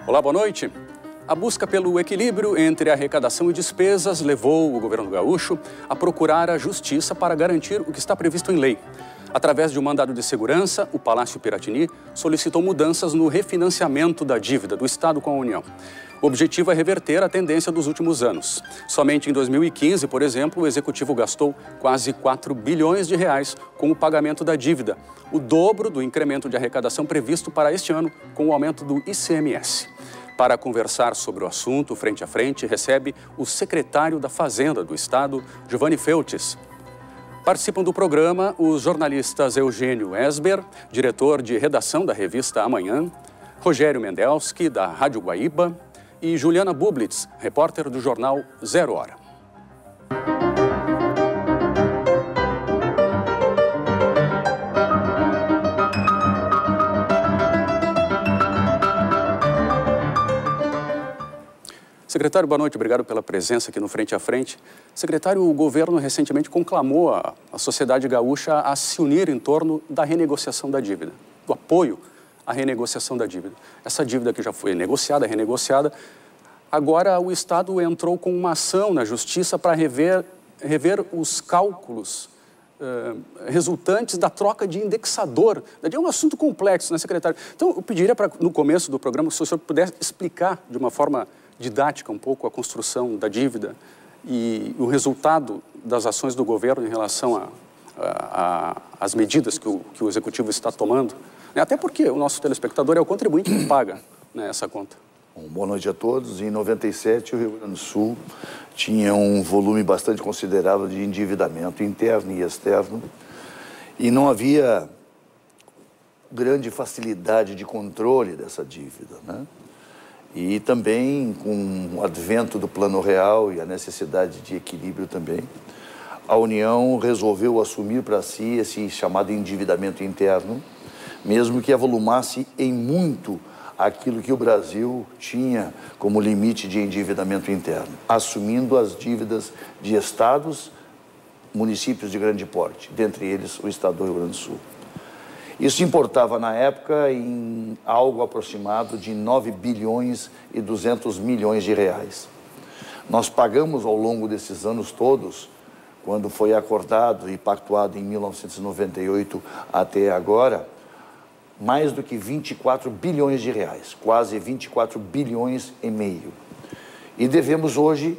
Olá, boa noite. A busca pelo equilíbrio entre arrecadação e despesas levou o governo gaúcho a procurar a justiça para garantir o que está previsto em lei. Através de um mandado de segurança, o Palácio Piratini solicitou mudanças no refinanciamento da dívida do Estado com a União. O objetivo é reverter a tendência dos últimos anos. Somente em 2015, por exemplo, o Executivo gastou quase 4 bilhões de reais com o pagamento da dívida, o dobro do incremento de arrecadação previsto para este ano com o aumento do ICMS. Para conversar sobre o assunto, frente a frente, recebe o secretário da Fazenda do Estado, Giovanni Feltes. Participam do programa os jornalistas Eugênio Esber, diretor de redação da revista Amanhã, Rogério Mendelski, da Rádio Guaíba, e Juliana Bublitz, repórter do jornal Zero Hora. Secretário, boa noite. Obrigado pela presença aqui no Frente a Frente. Secretário, o governo recentemente conclamou a sociedade gaúcha a se unir em torno da renegociação da dívida, do apoio à renegociação da dívida. Essa dívida que já foi negociada, renegociada, agora o Estado entrou com uma ação na Justiça para rever os cálculos resultantes da troca de indexador. É um assunto complexo, né, secretário? Então, eu pediria para, no começo do programa, se o senhor pudesse explicar de uma forma didática um pouco a construção da dívida e o resultado das ações do governo em relação às medidas que o Executivo está tomando. Até porque o nosso telespectador é o contribuinte que paga, né, essa conta. Bom, boa noite a todos. Em 97, o Rio Grande do Sul tinha um volume bastante considerável de endividamento interno e externo e não havia grande facilidade de controle dessa dívida, né? E também, com o advento do Plano Real e a necessidade de equilíbrio também, a União resolveu assumir para si esse chamado endividamento interno, mesmo que avolumasse em muito aquilo que o Brasil tinha como limite de endividamento interno, assumindo as dívidas de estados, municípios de grande porte, dentre eles o estado do Rio Grande do Sul. Isso importava, na época, em algo aproximado de 9 bilhões e 200 milhões de reais. Nós pagamos, ao longo desses anos todos, quando foi acordado e pactuado em 1998 até agora, mais do que 24 bilhões de reais, quase 24 bilhões e meio. E devemos hoje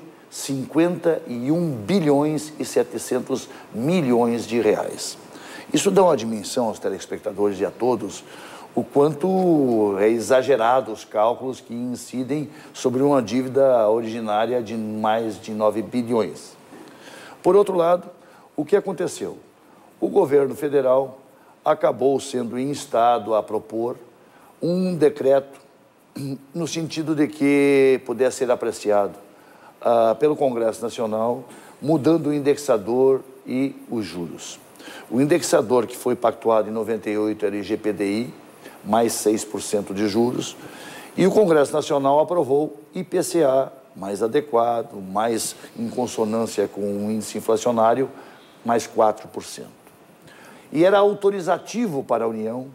51 bilhões e 700 milhões de reais. Isso dá uma dimensão aos telespectadores e a todos o quanto é exagerado os cálculos que incidem sobre uma dívida originária de mais de 9 bilhões. Por outro lado, o que aconteceu? O governo federal acabou sendo instado a propor um decreto no sentido de que pudesse ser apreciado pelo Congresso Nacional, mudando o indexador e os juros. O indexador que foi pactuado em 98 era IGPDI, mais 6% de juros, e o Congresso Nacional aprovou IPCA, mais adequado, mais em consonância com o índice inflacionário, mais 4%. E era autorizativo para a União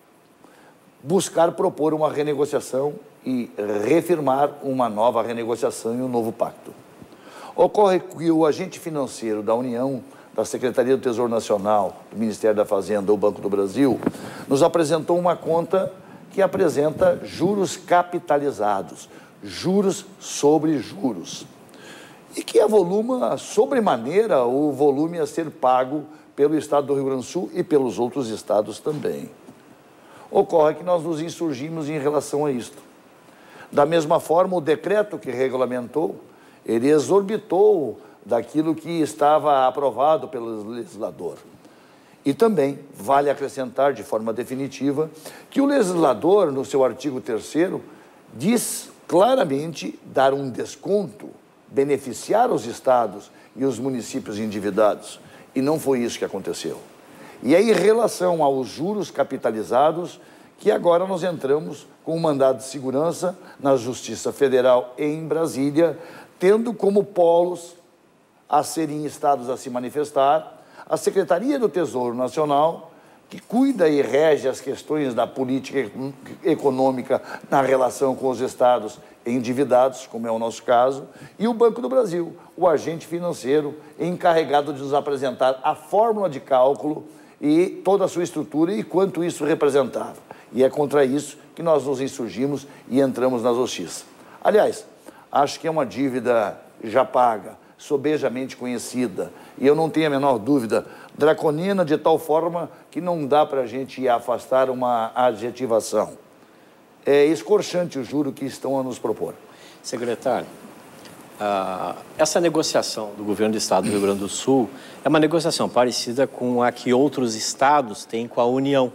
buscar propor uma renegociação e reafirmar uma nova renegociação e um novo pacto. Ocorre que o agente financeiro da União, da Secretaria do Tesouro Nacional, do Ministério da Fazenda, do Banco do Brasil, nos apresentou uma conta que apresenta juros capitalizados, juros sobre juros, e que avoluma sobremaneira o volume a ser pago pelo Estado do Rio Grande do Sul e pelos outros estados também. Ocorre que nós nos insurgimos em relação a isto. Da mesma forma, o decreto que regulamentou, ele exorbitou daquilo que estava aprovado pelo legislador. E também vale acrescentar de forma definitiva que o legislador, no seu artigo 3º, diz claramente dar um desconto, beneficiar os estados e os municípios endividados. E não foi isso que aconteceu. E é em relação aos juros capitalizados que agora nós entramos com um mandado de segurança na Justiça Federal em Brasília, tendo como polos a serem instados a se manifestar a Secretaria do Tesouro Nacional que cuida e rege as questões da política econômica na relação com os estados endividados, como é o nosso caso, e o Banco do Brasil, o agente financeiro encarregado de nos apresentar a fórmula de cálculo e toda a sua estrutura e quanto isso representava. E é contra isso que nós nos insurgimos e entramos na justiça. Aliás, acho que é uma dívida já paga, sobejamente conhecida, e eu não tenho a menor dúvida, draconina de tal forma que não dá para a gente afastar uma adjetivação. É escorchante o juro que estão a nos propor. Secretário, essa negociação do governo do estado do Rio Grande do Sul é uma negociação parecida com a que outros estados têm com a União.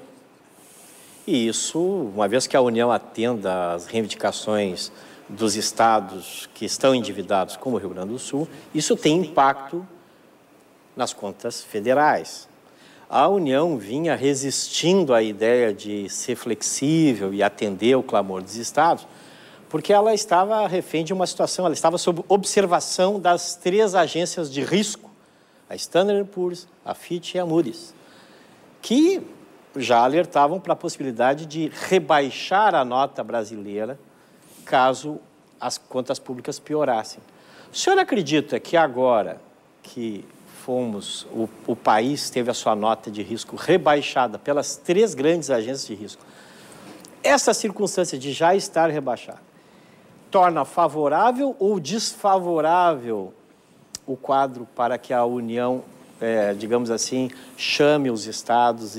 E isso, uma vez que a União atenda às reivindicações dos estados que estão endividados, como o Rio Grande do Sul, isso tem impacto nas contas federais. A União vinha resistindo à ideia de ser flexível e atender o clamor dos estados, porque ela estava refém de uma situação, ela estava sob observação das 3 agências de risco, a Standard & Poor's, a Fitch e a Moody's, que já alertavam para a possibilidade de rebaixar a nota brasileira caso as contas públicas piorassem. O senhor acredita que agora que o país teve a sua nota de risco rebaixada pelas 3 grandes agências de risco, essa circunstância de já estar rebaixada torna favorável ou desfavorável o quadro para que a União, digamos assim, chame os estados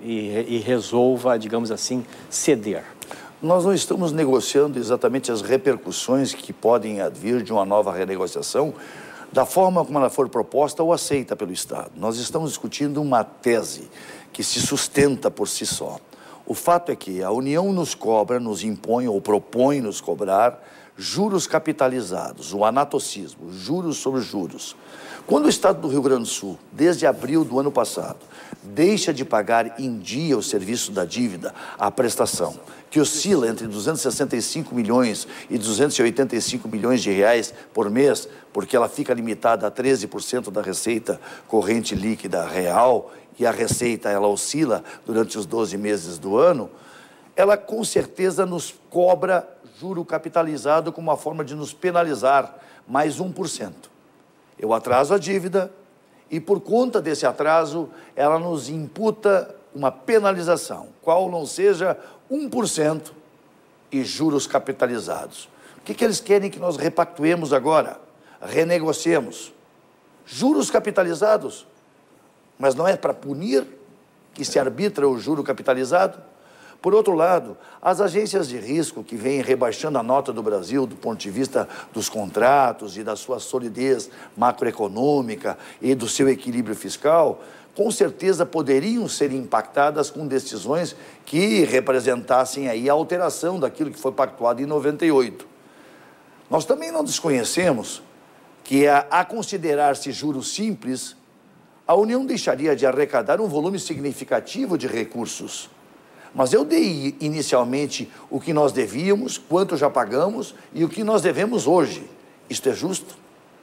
e resolva, digamos assim, ceder? Nós não estamos negociando exatamente as repercussões que podem advir de uma nova renegociação da forma como ela for proposta ou aceita pelo Estado. Nós estamos discutindo uma tese que se sustenta por si só. O fato é que a União nos cobra, nos impõe ou propõe nos cobrar juros capitalizados, o anatocismo, juros sobre juros. Quando o Estado do Rio Grande do Sul, desde abril do ano passado, deixa de pagar em dia o serviço da dívida, a prestação, que oscila entre 265 milhões e 285 milhões de reais por mês, porque ela fica limitada a 13% da receita corrente líquida real, e a receita ela oscila durante os 12 meses do ano, ela com certeza nos cobra juro capitalizado como uma forma de nos penalizar mais 1%. Eu atraso a dívida e, por conta desse atraso, ela nos imputa uma penalização, qual não seja 1% e juros capitalizados. O que eles querem que nós repactuemos agora? Renegociemos. Juros capitalizados? Mas não é para punir que se arbitra o juro capitalizado? Por outro lado, as agências de risco que vêm rebaixando a nota do Brasil do ponto de vista dos contratos e da sua solidez macroeconômica e do seu equilíbrio fiscal, com certeza poderiam ser impactadas com decisões que representassem aí a alteração daquilo que foi pactuado em 98. Nós também não desconhecemos que, a considerar-se juros simples, a União deixaria de arrecadar um volume significativo de recursos. Mas eu dei inicialmente o que nós devíamos, quanto já pagamos e o que nós devemos hoje. Isto é justo?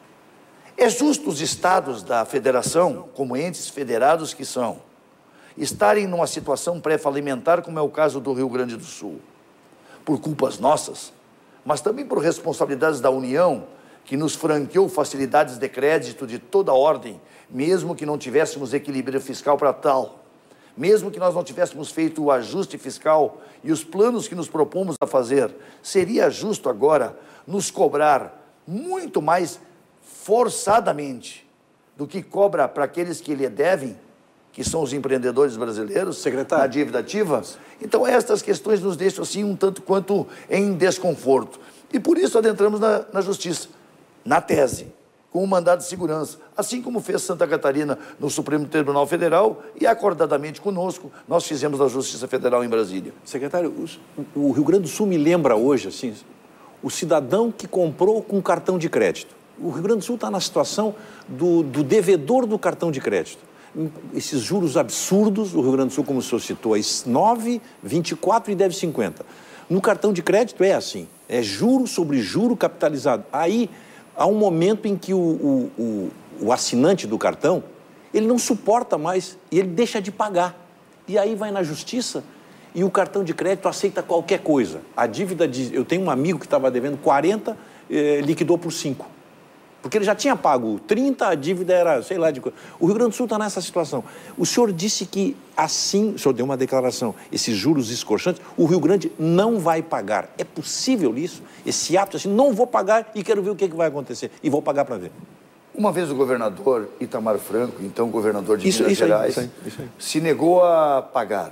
É justo os estados da federação, como entes federados que são, estarem numa situação pré-falimentar, como é o caso do Rio Grande do Sul, por culpas nossas, mas também por responsabilidades da União, que nos franqueou facilidades de crédito de toda ordem, mesmo que não tivéssemos equilíbrio fiscal para tal. Mesmo que nós não tivéssemos feito o ajuste fiscal e os planos que nos propomos a fazer, seria justo agora nos cobrar muito mais forçadamente do que cobra para aqueles que lhe devem, que são os empreendedores brasileiros, secretário, na dívida ativa? Então, estas questões nos deixam assim um tanto quanto em desconforto. E por isso adentramos na justiça, na tese, com o mandado de segurança, assim como fez Santa Catarina no Supremo Tribunal Federal e acordadamente conosco, nós fizemos na Justiça Federal em Brasília. Secretário, o Rio Grande do Sul me lembra hoje, assim, o cidadão que comprou com cartão de crédito. O Rio Grande do Sul está na situação do devedor do cartão de crédito. Esses juros absurdos, o Rio Grande do Sul, como o senhor citou, é 9, 24 e deve 50. No cartão de crédito é assim, é juro sobre juro capitalizado. Aí há um momento em que o assinante do cartão, ele não suporta mais e ele deixa de pagar. E aí vai na justiça e o cartão de crédito aceita qualquer coisa. A dívida eu tenho um amigo que estava devendo 40, liquidou por 5. Porque ele já tinha pago 30, a dívida era, sei lá, de coisa. O Rio Grande do Sul está nessa situação. O senhor disse que assim, o senhor deu uma declaração, esses juros escorchantes, o Rio Grande não vai pagar. É possível isso? Esse ato assim, não vou pagar e quero ver o que vai acontecer. E vou pagar para ver. Uma vez o governador Itamar Franco, então governador de Minas Gerais, isso aí. se negou a pagar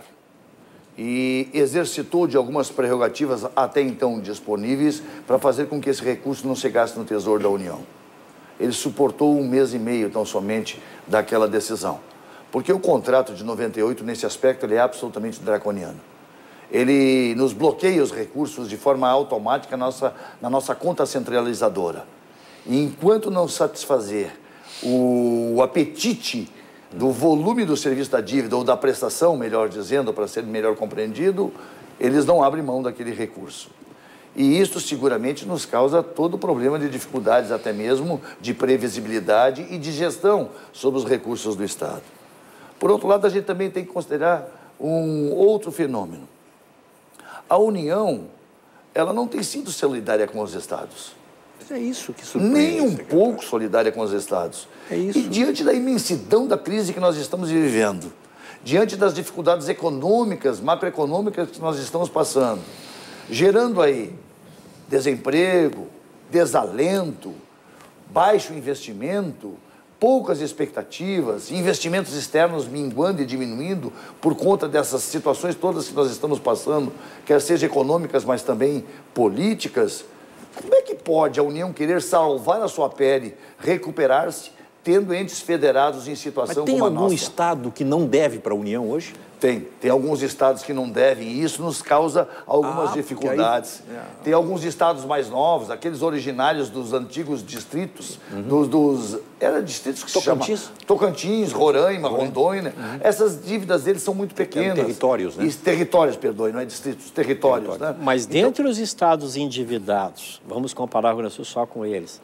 e exercitou de algumas prerrogativas até então disponíveis para fazer com que esse recurso não chegasse no Tesouro da União. Ele suportou 1 mês e meio, tão somente, daquela decisão. Porque o contrato de 98, nesse aspecto, ele é absolutamente draconiano. Ele nos bloqueia os recursos de forma automática na nossa conta centralizadora. E enquanto não satisfazer o apetite do volume do serviço da dívida, ou da prestação, melhor dizendo, para ser melhor compreendido, eles não abrem mão daquele recurso. E isso seguramente nos causa todo o problema de dificuldades, até mesmo de previsibilidade e de gestão sobre os recursos do Estado. Por outro lado, a gente também tem que considerar um outro fenômeno. A União, ela não tem sido solidária com os Estados. É isso que surpreende. Nem um pouco solidária com os Estados. É isso. E diante da imensidão da crise que nós estamos vivendo, diante das dificuldades econômicas, macroeconômicas que nós estamos passando, gerando aí desemprego, desalento, baixo investimento, poucas expectativas, investimentos externos minguando e diminuindo por conta dessas situações todas que nós estamos passando, quer sejam econômicas, mas também políticas. Como é que pode a União querer salvar a sua pele, recuperar-se, tendo entes federados em situação como a nossa? Tem algum estado que não deve para a União hoje? Tem alguns estados que não devem, e isso nos causa algumas dificuldades. Tem alguns estados mais novos, aqueles originários dos antigos distritos, eram distritos que Tocantins? se chama Tocantins, Roraima, Rondônia. Essas dívidas deles são muito pequenas. Territórios, né? Territórios, perdoe, não é distritos, territórios, né? Mas dentre os estados endividados, vamos comparar o Rio Grande do Sul só com eles,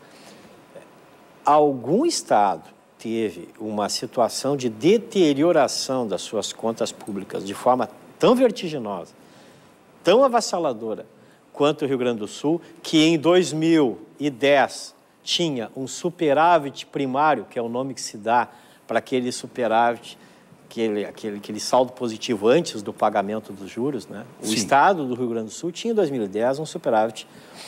algum estado teve uma situação de deterioração das suas contas públicas de forma tão vertiginosa, tão avassaladora, quanto o Rio Grande do Sul, que em 2010 tinha um superávit primário, que é o nome que se dá para aquele superávit, aquele saldo positivo antes do pagamento dos juros, né? O estado do Rio Grande do Sul tinha em 2010 um superávit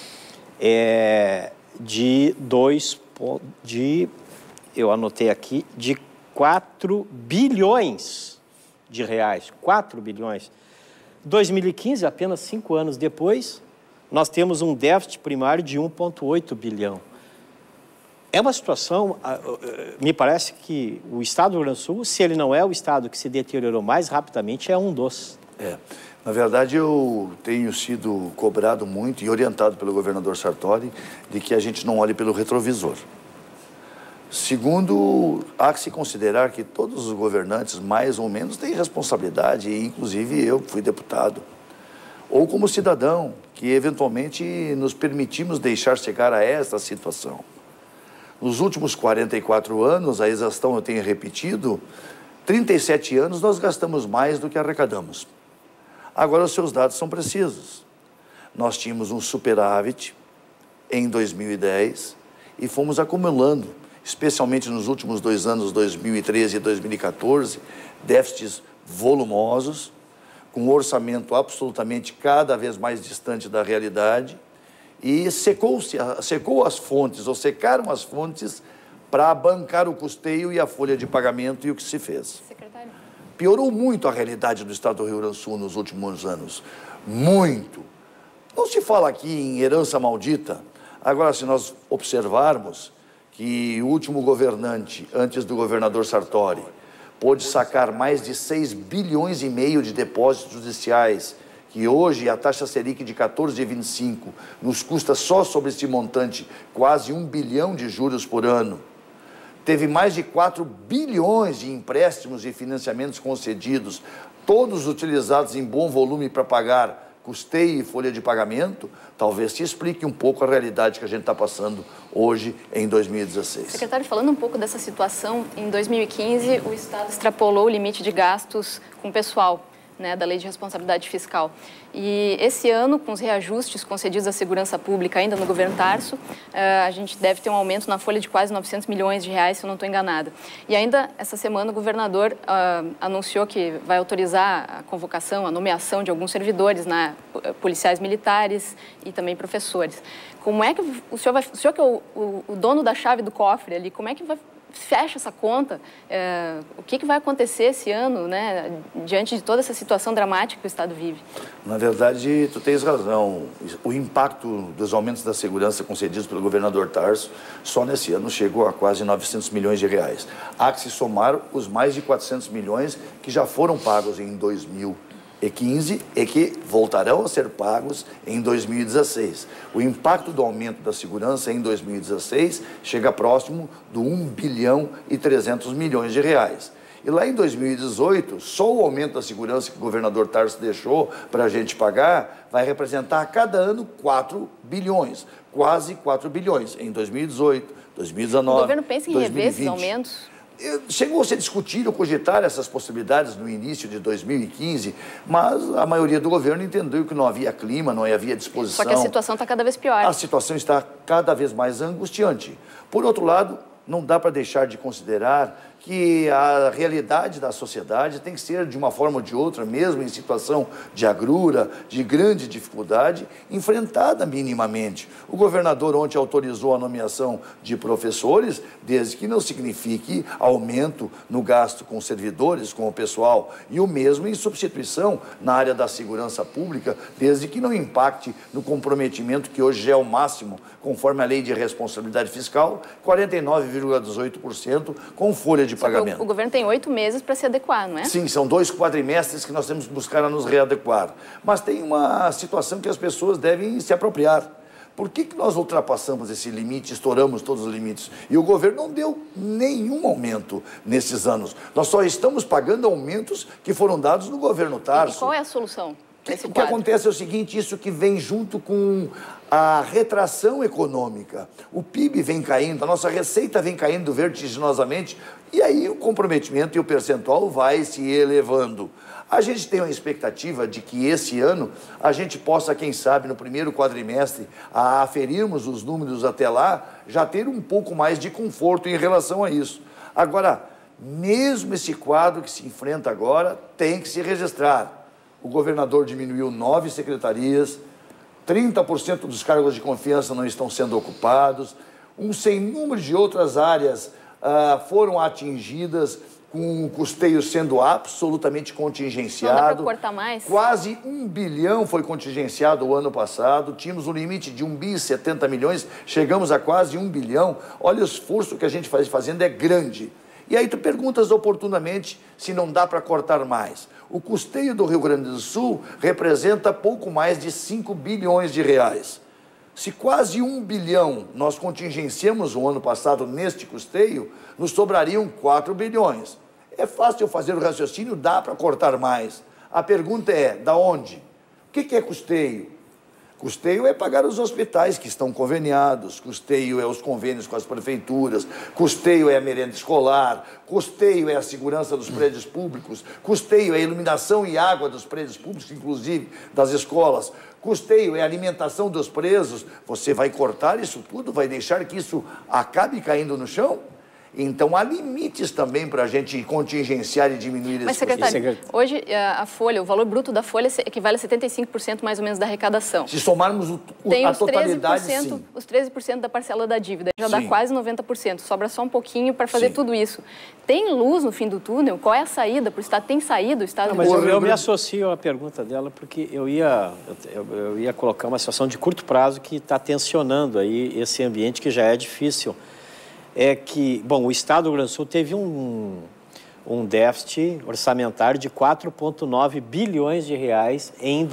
eu anotei aqui, de 4 bilhões de reais. 4 bilhões. 2015, apenas 5 anos depois, nós temos um déficit primário de 1,8 bilhão. É uma situação, me parece que o estado do Rio Grande do Sul, se ele não é o estado que se deteriorou mais rapidamente, é um dos. Na verdade, eu tenho sido cobrado muito e orientado pelo governador Sartori de que a gente não olhe pelo retrovisor. Segundo, há que se considerar que todos os governantes, mais ou menos, têm responsabilidade, e inclusive eu fui deputado, ou como cidadão, que eventualmente nos permitimos deixar chegar a esta situação. Nos últimos 44 anos, a exaustão eu tenho repetido, 37 anos nós gastamos mais do que arrecadamos. Agora os seus dados são precisos. Nós tínhamos um superávit em 2010 e fomos acumulando, especialmente nos últimos 2 anos, 2013 e 2014, déficits volumosos, com um orçamento absolutamente cada vez mais distante da realidade, e secou as fontes, ou secaram as fontes para bancar o custeio e a folha de pagamento, e o que se fez? Secretário. Piorou muito a realidade do estado do Rio Grande do Sul nos últimos anos. Muito. Não se fala aqui em herança maldita. Agora, se nós observarmos que o último governante, antes do governador Sartori, pôde sacar mais de 6 bilhões e meio de depósitos judiciais, que hoje a taxa Selic de 14,25 nos custa só sobre esse montante quase 1 bilhão de juros por ano. Teve mais de 4 bilhões de empréstimos e financiamentos concedidos, todos utilizados em bom volume para pagar custeio e folha de pagamento, talvez te explique um pouco a realidade que a gente está passando hoje em 2016. Secretário, falando um pouco dessa situação, em 2015 o Estado extrapolou o limite de gastos com o pessoal, né, da Lei de Responsabilidade Fiscal. E esse ano, com os reajustes concedidos à segurança pública ainda no governo Tarso, a gente deve ter um aumento na folha de quase 900 milhões de reais, se eu não estou enganada. E ainda essa semana o governador anunciou que vai autorizar a convocação, a nomeação de alguns servidores, policiais militares e também professores. Como é que o senhor que é o dono da chave do cofre ali, como é que fecha essa conta? O que vai acontecer esse ano, né, diante de toda essa situação dramática que o Estado vive? Na verdade, tu tens razão. O impacto dos aumentos da segurança concedidos pelo governador Tarso só nesse ano chegou a quase 900 milhões de reais. Há que se somar os mais de 400 milhões que já foram pagos em 2015 e que voltarão a ser pagos em 2016. O impacto do aumento da segurança em 2016 chega próximo do 1 bilhão e 300 milhões de reais. E lá em 2018, só o aumento da segurança que o governador Tarso deixou para a gente pagar vai representar a cada ano 4 bilhões, quase 4 bilhões, em 2018, 2019, O governo pensa em 2020. rever esses aumentos? Chegou a ser discutir ou cogitar essas possibilidades no início de 2015, mas a maioria do governo entendeu que não havia clima, não havia disposição. Só que a situação está cada vez pior. A situação está cada vez mais angustiante. Por outro lado, não dá para deixar de considerar que a realidade da sociedade tem que ser, de uma forma ou de outra, mesmo em situação de agrura, de grande dificuldade, enfrentada minimamente. O governador ontem autorizou a nomeação de professores, desde que não signifique aumento no gasto com servidores, com o pessoal, e o mesmo em substituição na área da segurança pública, desde que não impacte no comprometimento que hoje é o máximo, conforme a Lei de Responsabilidade Fiscal, 49,18% com folha de pagamento. O governo tem 8 meses para se adequar, não é? Sim, são 2 quadrimestres que nós temos que buscar a nos readequar. Mas tem uma situação que as pessoas devem se apropriar. Por que nós ultrapassamos esse limite, estouramos todos os limites? E o governo não deu nenhum aumento nesses anos. Nós só estamos pagando aumentos que foram dados no governo Tarso. E qual é a solução? O que acontece é o seguinte, isso que vem junto com a retração econômica. O PIB vem caindo, a nossa receita vem caindo vertiginosamente, e aí o comprometimento e o percentual vai se elevando. A gente tem uma expectativa de que esse ano a gente possa, quem sabe, no primeiro quadrimestre, a aferirmos os números até lá, já ter um pouco mais de conforto em relação a isso. Agora, mesmo esse quadro que se enfrenta agora, tem que se registrar. O governador diminuiu 9 secretarias, 30% dos cargos de confiança não estão sendo ocupados, um sem número de outras áreas foram atingidas, com o custeio sendo absolutamente contingenciado. Não dá para cortar mais? Quase 1 bilhão foi contingenciado o ano passado, tínhamos um limite de 1 bi e 70 milhões, chegamos a quase 1 bilhão. Olha, o esforço que a gente faz fazendo é grande. E aí tu perguntas oportunamente se não dá para cortar mais. O custeio do Rio Grande do Sul representa pouco mais de 5 bilhões de reais. Se quase 1 bilhão nós contingenciamos o ano passado neste custeio, nos sobrariam 4 bilhões. É fácil fazer o raciocínio, dá para cortar mais. A pergunta é, da onde? O que é custeio? Custeio é pagar os hospitais que estão conveniados, custeio é os convênios com as prefeituras, custeio é a merenda escolar, custeio é a segurança dos prédios públicos, custeio é a iluminação e água dos prédios públicos, inclusive das escolas, custeio é a alimentação dos presos. Você vai cortar isso tudo, vai deixar que isso acabe caindo no chão? Então, há limites também para a gente contingenciar e diminuir esse custo. Mas, secretário, hoje a folha, o valor bruto da folha equivale a 75% mais ou menos da arrecadação. Se somarmos a totalidade, sim. Os 13% da parcela da dívida, já dá Sim. quase 90%. Sobra só um pouquinho para fazer tudo isso. Tem luz no fim do túnel? Qual é a saída para o Estado? Tem saída o Estado? Não, mas eu me associo à pergunta dela, porque eu ia colocar uma situação de curto prazo que está tensionando aí esse ambiente que já é difícil. É que, bom, o Estado do Rio Grande do Sul teve um déficit orçamentário de 4,9 bilhões de reais em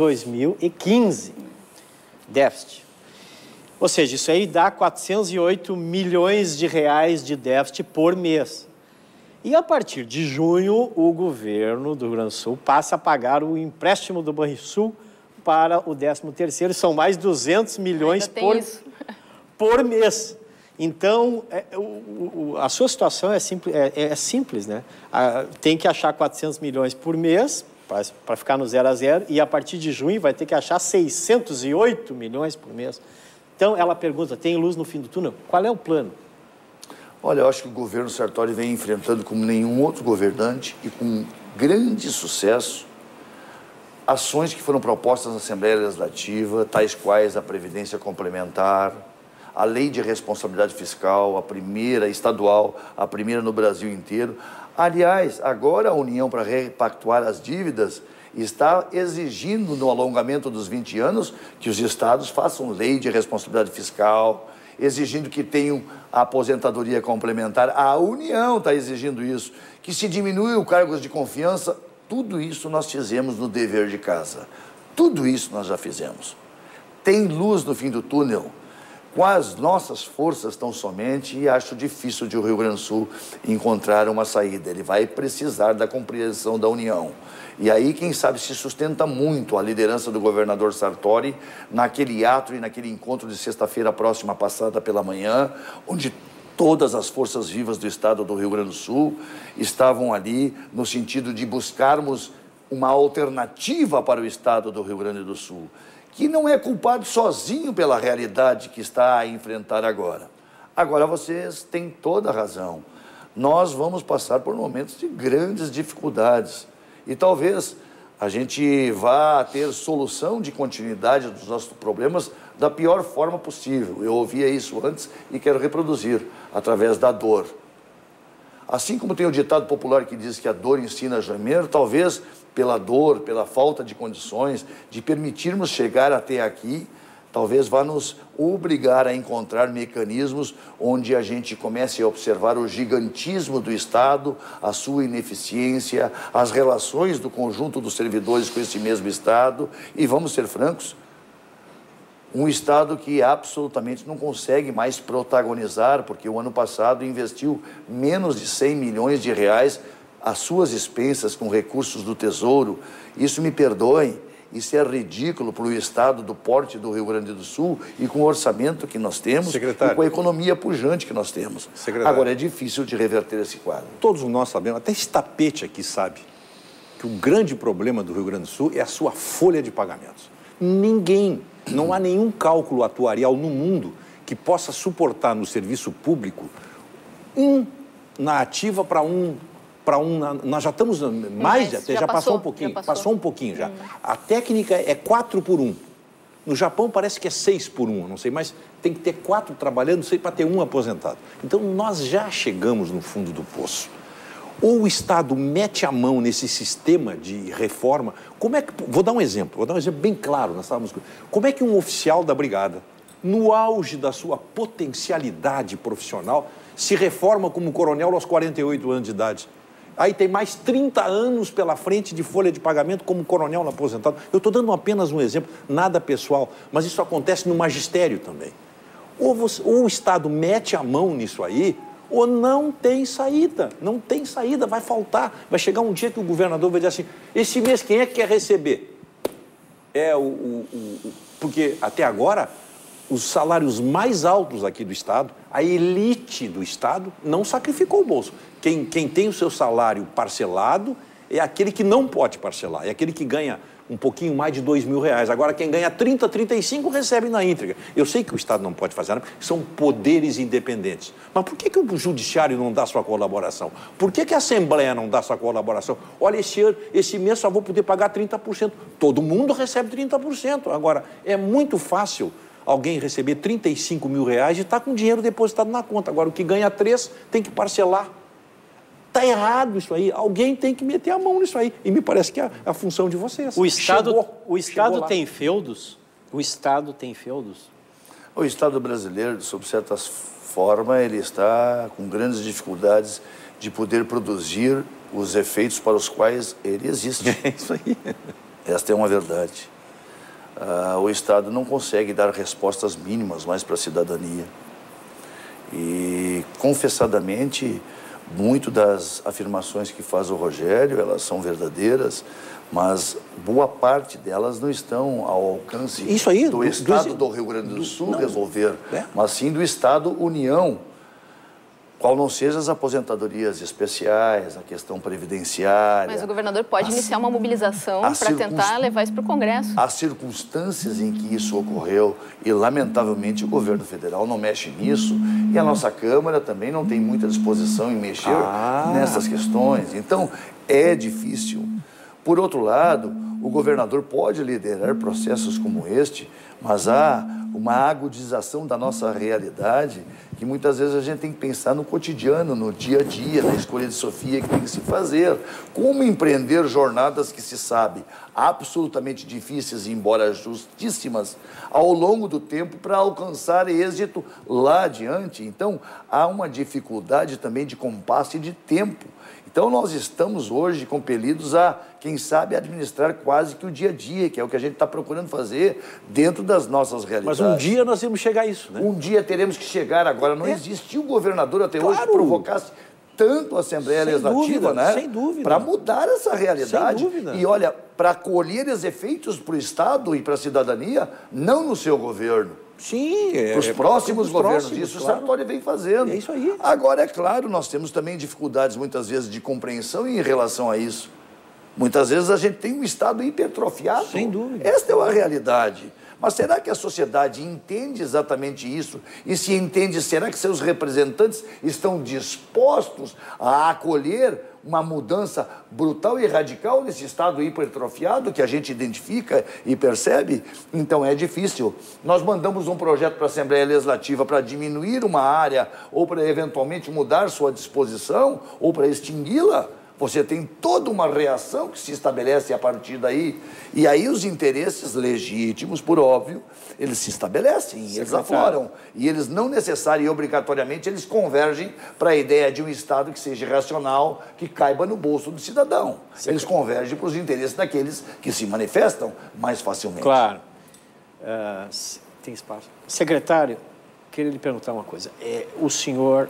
2015. Déficit. Ou seja, isso aí dá 408 milhões de reais de déficit por mês. E a partir de junho, o governo do Rio Grande do Sul passa a pagar o empréstimo do Banrisul para o 13º, são mais 200 milhões por mês. Então, a sua situação é simples, né? Tem que achar 400 milhões por mês para ficar no 0 a 0 e a partir de junho vai ter que achar 608 milhões por mês. Então, ela pergunta, tem luz no fim do túnel? Qual é o plano? Olha, eu acho que o governo Sartori vem enfrentando como nenhum outro governante e com grande sucesso ações que foram propostas na Assembleia Legislativa, tais quais a Previdência Complementar, a Lei de Responsabilidade Fiscal, a primeira estadual, a primeira no Brasil inteiro. Aliás, agora a União, para repactuar as dívidas, está exigindo, no alongamento dos 20 anos, que os estados façam lei de responsabilidade fiscal, exigindo que tenham a aposentadoria complementar. A União está exigindo isso, que se diminui o cargos de confiança. Tudo isso nós fizemos no dever de casa. Tudo isso nós já fizemos. Tem luz no fim do túnel. Com as nossas forças tão somente, e acho difícil de o Rio Grande do Sul encontrar uma saída. Ele vai precisar da compreensão da União. E aí, quem sabe, se sustenta muito a liderança do governador Sartori naquele ato e naquele encontro de sexta-feira próxima passada pela manhã, onde todas as forças vivas do estado do Rio Grande do Sul estavam ali no sentido de buscarmos uma alternativa para o estado do Rio Grande do Sul, que não é culpado sozinho pela realidade que está a enfrentar agora. Agora, vocês têm toda a razão. Nós vamos passar por momentos de grandes dificuldades e talvez a gente vá ter solução de continuidade dos nossos problemas da pior forma possível. Eu ouvia isso antes e quero reproduzir, através da dor. Assim como tem o ditado popular que diz que a dor ensina a gemer, talvez pela dor, pela falta de condições, de permitirmos chegar até aqui, talvez vá nos obrigar a encontrar mecanismos onde a gente comece a observar o gigantismo do Estado, a sua ineficiência, as relações do conjunto dos servidores com esse mesmo Estado. E vamos ser francos, um Estado que absolutamente não consegue mais protagonizar, porque o ano passado investiu menos de 100 milhões de reais às suas expensas com recursos do Tesouro. Isso, me perdoem, isso é ridículo para o Estado do porte do Rio Grande do Sul e com o orçamento que nós temos e com a economia pujante que nós temos. Agora, é difícil de reverter esse quadro. Todos nós sabemos, até esse tapete aqui sabe, que o grande problema do Rio Grande do Sul é a sua folha de pagamentos. Não há nenhum cálculo atuarial no mundo que possa suportar no serviço público na ativa para nós já estamos mais, já passou um pouquinho, passou um pouquinho já. A técnica é 4 por 1. No Japão parece que é 6 por 1, não sei, mas tem que ter 4 trabalhando, sei, para ter 1 aposentado. Então nós já chegamos no fundo do poço. Ou o Estado mete a mão nesse sistema de reforma, vou dar um exemplo bem claro, como é que um oficial da brigada, no auge da sua potencialidade profissional, se reforma como coronel aos 48 anos de idade? Aí tem mais 30 anos pela frente de folha de pagamento como coronel aposentado. Eu estou dando apenas um exemplo, nada pessoal, mas isso acontece no magistério também. Ou o Estado mete a mão nisso aí, ou não tem saída, vai faltar. Vai chegar um dia que o governador vai dizer assim, esse mês quem é que quer receber? Porque até agora, os salários mais altos aqui do Estado, a elite do Estado não sacrificou o bolso. Quem tem o seu salário parcelado é aquele que não pode parcelar, é aquele que ganha um pouquinho mais de R$2.000. Agora, quem ganha 30, 35 recebe na íntegra. Eu sei que o Estado não pode fazer nada, porque são poderes independentes. Mas por que o Judiciário não dá sua colaboração? Por que a Assembleia não dá sua colaboração? Olha, esse mês só vou poder pagar 30%. Todo mundo recebe 30%. Agora, é muito fácil alguém receber R$35 mil e está com dinheiro depositado na conta. Agora, o que ganha 3 tem que parcelar. Está errado isso aí. Alguém tem que meter a mão nisso aí. E me parece que é a função de vocês. O Estado tem feudos? O Estado tem feudos? O Estado brasileiro, sob certa forma, ele está com grandes dificuldades de poder produzir os efeitos para os quais ele existe. É isso aí. Esta é uma verdade. O Estado não consegue dar respostas mínimas mais para a cidadania. E, confessadamente, muito das afirmações que faz o Rogério, elas são verdadeiras, mas boa parte delas não estão ao alcance Isso aí, do Estado do Rio Grande do Sul resolver, É. mas sim do Estado União, qual não seja as aposentadorias especiais, a questão previdenciária. Mas o governador pode iniciar uma mobilização para tentar levar isso para o Congresso. As circunstâncias em que isso ocorreu, e lamentavelmente o governo federal não mexe nisso, e a nossa Câmara também não tem muita disposição em mexer nessas questões. Então, é difícil. Por outro lado, o governador pode liderar processos como este, mas há uma agudização da nossa realidade que muitas vezes a gente tem que pensar no cotidiano, no dia a dia, na escolha de Sofia que tem que se fazer. Como empreender jornadas que se sabe absolutamente difíceis, embora justíssimas, ao longo do tempo para alcançar êxito lá adiante. Então, há uma dificuldade também de compasso e de tempo. Então, nós estamos hoje compelidos a, quem sabe, administrar quase que o dia a dia, que é o que a gente está procurando fazer dentro das nossas realidades. Mas um dia nós vamos chegar a isso, né? Um dia teremos que chegar. Agora, não existiu governador até hoje que provocasse tanto a Assembleia Legislativa, né? Sem dúvida. Para mudar essa realidade. Sem dúvida. E olha, para colher os efeitos para o Estado e para a cidadania, não no seu governo. Sim, Para os próximos governos, próximos, isso claro. o Sartori vem fazendo. É isso aí. Agora, é claro, nós temos também dificuldades, muitas vezes, de compreensão em relação a isso. Muitas vezes a gente tem um Estado hipertrofiado. Sem dúvida. Esta é uma realidade. Mas será que a sociedade entende exatamente isso? E se entende, será que seus representantes estão dispostos a acolher uma mudança brutal e radical nesse Estado hipertrofiado que a gente identifica e percebe? Então é difícil. Nós mandamos um projeto para a Assembleia Legislativa para diminuir uma área ou para eventualmente mudar sua disposição ou para extingui-la. Você tem toda uma reação que se estabelece a partir daí. E aí os interesses legítimos, por óbvio, eles se estabelecem, eles afloram. E eles não necessariamente e obrigatoriamente, eles convergem para a ideia de um Estado que seja racional, que caiba no bolso do cidadão. Eles convergem para os interesses daqueles que se manifestam mais facilmente. Claro. Tem espaço. Secretário, queria lhe perguntar uma coisa. O senhor,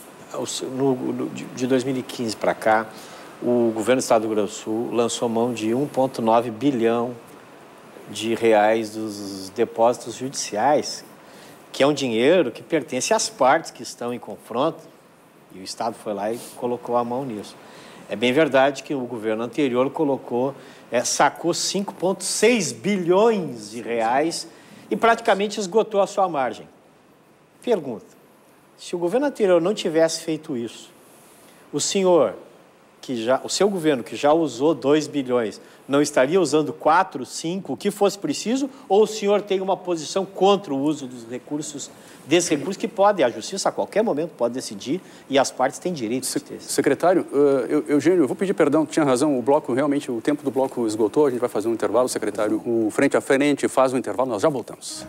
de 2015 para cá, o governo do Estado do Rio Grande do Sul lançou mão de 1,9 bilhão de reais dos depósitos judiciais, que é um dinheiro que pertence às partes que estão em confronto, e o Estado foi lá e colocou a mão nisso. É bem verdade que o governo anterior sacou 5,6 bilhões de reais e praticamente esgotou a sua margem. Pergunta, se o governo anterior não tivesse feito isso, o seu governo, que já usou 2 bilhões, não estaria usando 4, 5, o que fosse preciso? Ou o senhor tem uma posição contra o uso dos recursos, desses recursos que a justiça a qualquer momento pode decidir e as partes têm direito de ter? Secretário, Eugênio, eu vou pedir perdão, tinha razão, o tempo do bloco esgotou, a gente vai fazer um intervalo, secretário. O Frente a Frente faz um intervalo, nós já voltamos.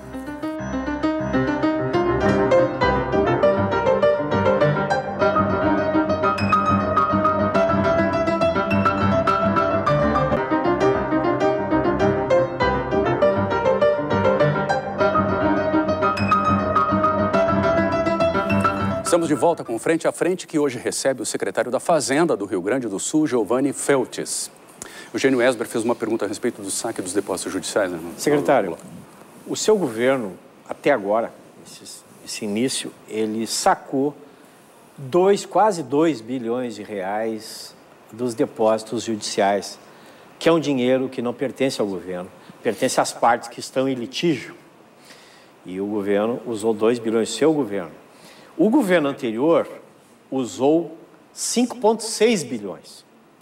Estamos de volta com o Frente a Frente, que hoje recebe o secretário da Fazenda do Rio Grande do Sul, Giovanni Feltes. Eugênio Esber fez uma pergunta a respeito do saque dos depósitos judiciais. Né? Secretário, o seu governo, até agora, esse início, ele sacou quase 2 bilhões de reais dos depósitos judiciais, que é um dinheiro que não pertence ao governo, pertence às partes que estão em litígio. E o governo usou 2 bilhões, seu governo. O governo anterior usou 5,6 bilhões.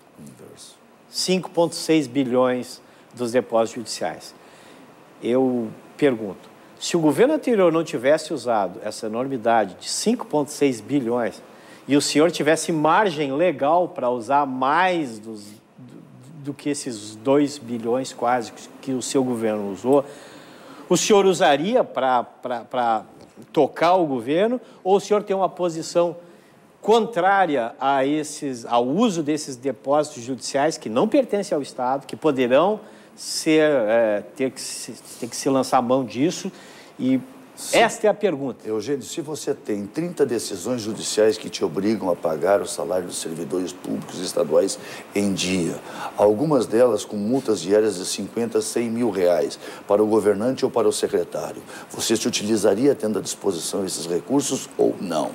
5,6 bilhões dos depósitos judiciais. Eu pergunto, se o governo anterior não tivesse usado essa enormidade de 5,6 bilhões e o senhor tivesse margem legal para usar mais do que esses 2 bilhões quase que o seu governo usou, o senhor usaria para tocar o governo, ou o senhor tem uma posição contrária ao uso desses depósitos judiciais que não pertencem ao Estado, que poderão ter que se lançar mão disso, e Esta é a pergunta. Eugênio, se você tem 30 decisões judiciais que te obrigam a pagar o salário dos servidores públicos estaduais em dia, algumas delas com multas diárias de 50 a 100 mil reais para o governante ou para o secretário, você se utilizaria tendo à disposição esses recursos ou não?